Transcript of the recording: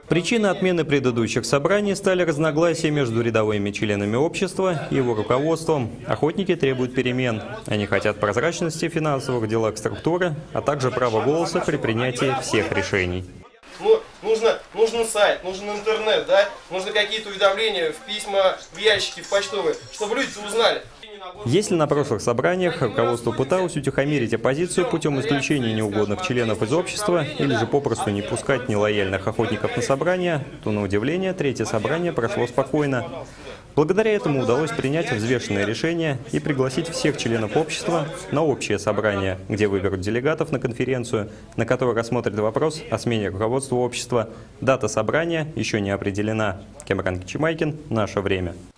Причиной отмены предыдущих собраний стали разногласия между рядовыми членами общества и его руководством. Охотники требуют перемен. Они хотят прозрачности в финансовых делах структуры, а также права голоса при принятии всех решений. Нужен сайт, нужен интернет, да? Нужны какие-то уведомления в письма, в ящики, в почтовые, чтобы люди узнали. Если на прошлых собраниях руководство пыталось утихомирить оппозицию путем исключения неугодных членов из общества или же попросту не пускать нелояльных охотников на собрания, то, на удивление, третье собрание прошло спокойно. Благодаря этому удалось принять взвешенное решение и пригласить всех членов общества на общее собрание, где выберут делегатов на конференцию, на которой рассмотрят вопрос о смене руководства общества. Дата собрания еще не определена. Кемран Кичимайкин, «Наше время».